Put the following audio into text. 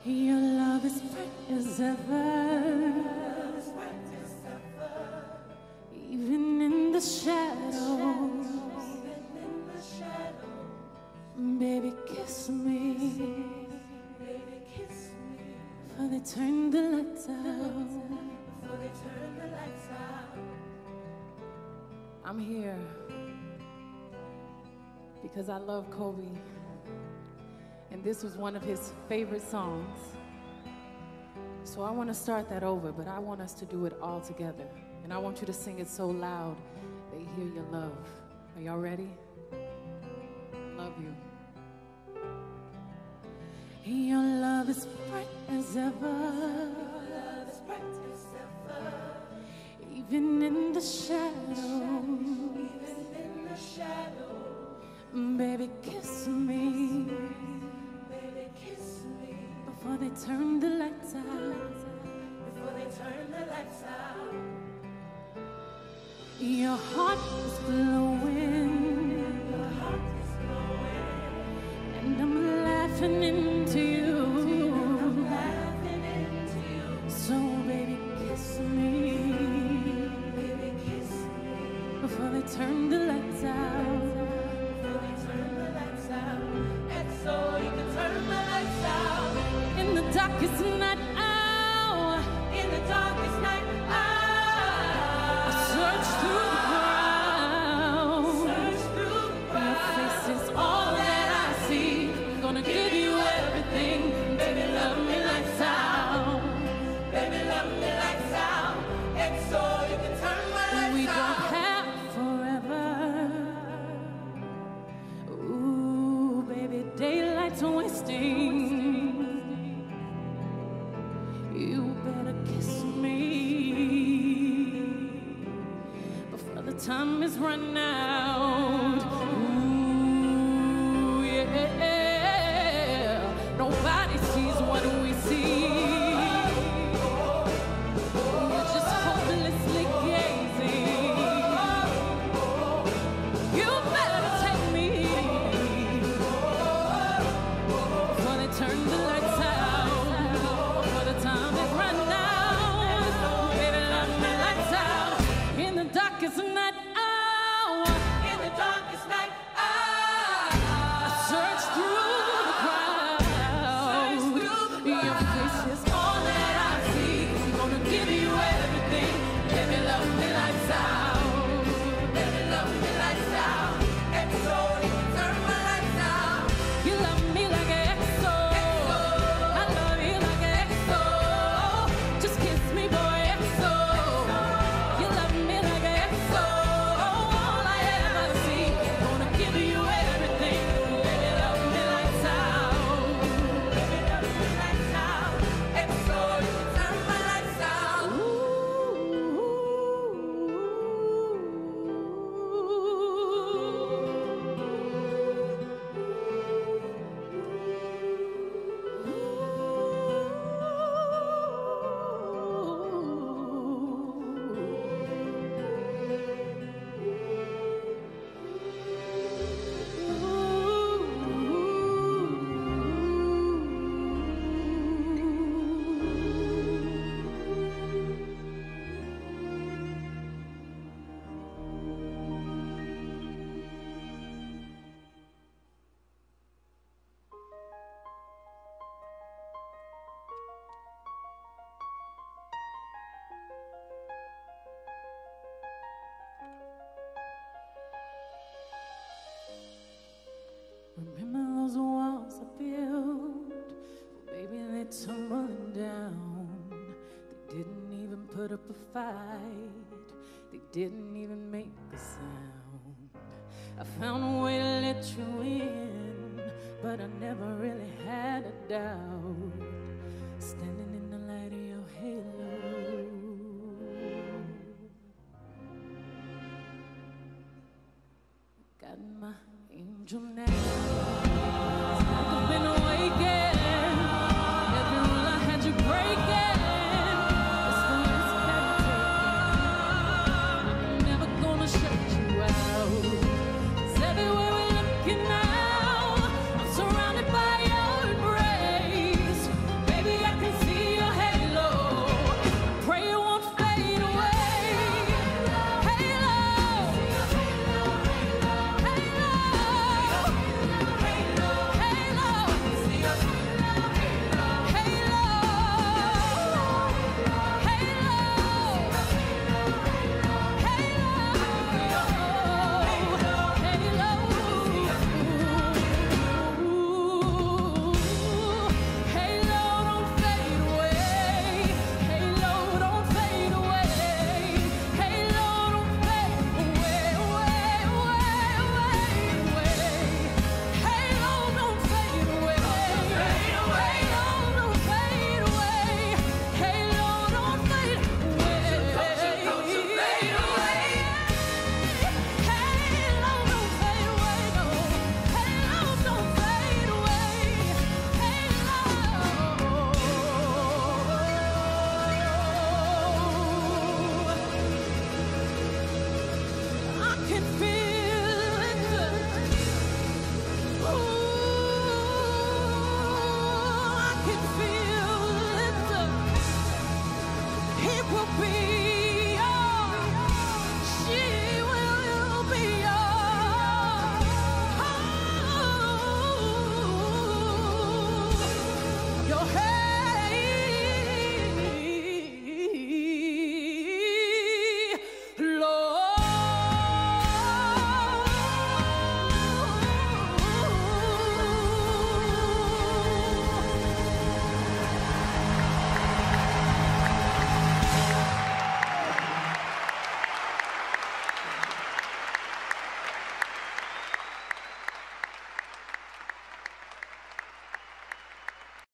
Your love is bright as ever, even in the shadows. Baby, kiss me, before they turn the lights out. I'm here because I love Kobe, and this was one of his favorite songs. So I want to start that over, but I want us to do it all together. And I want you to sing it so loud they hear your love. Are y'all ready? Love you. Your love is bright as ever, even in the shadows. Baby, kiss me, before they turn the lights out. Your heart is glowing, and I'm laughing into you. So baby, kiss me, before they turn the lights out. And so you can turn the lights out in the darkest night hour. In the darkest night hour, I search through the crowd. Your face is all that I see. I'm gonna give you everything. Baby, love me lights out. Baby, love me lights out. And so you can turn my lights out. We don't have forever. Ooh, baby, daylight's wasting. You better kiss me before the time is run out. Ooh, yeah. Nobody sees what we see. We're just hopelessly gazing. You better take me before they turn the lights out. Before the time is run out. Baby, love me lights out in the darkest night hour. In the darkest night hour, I search through the crowd. Your face is all that I see. I'm gonna give you everything. Baby, love me lights out. Baby, love me lights out. And so you can turn my lights out. You love me like an XO. I love you like an XO. Just kiss me, boy, XO. You love me like an XO. All I ever see. Gonna give you everything. Baby, love me lights out. Baby, love me lights out. And so you can turn my lights out. Remember those walls I built? Baby, they tumbling down. They didn't even put up a fight. They didn't even make a sound. I found a way to let you in, but I never really had a doubt. Standing in the light of your halo, got my angel now.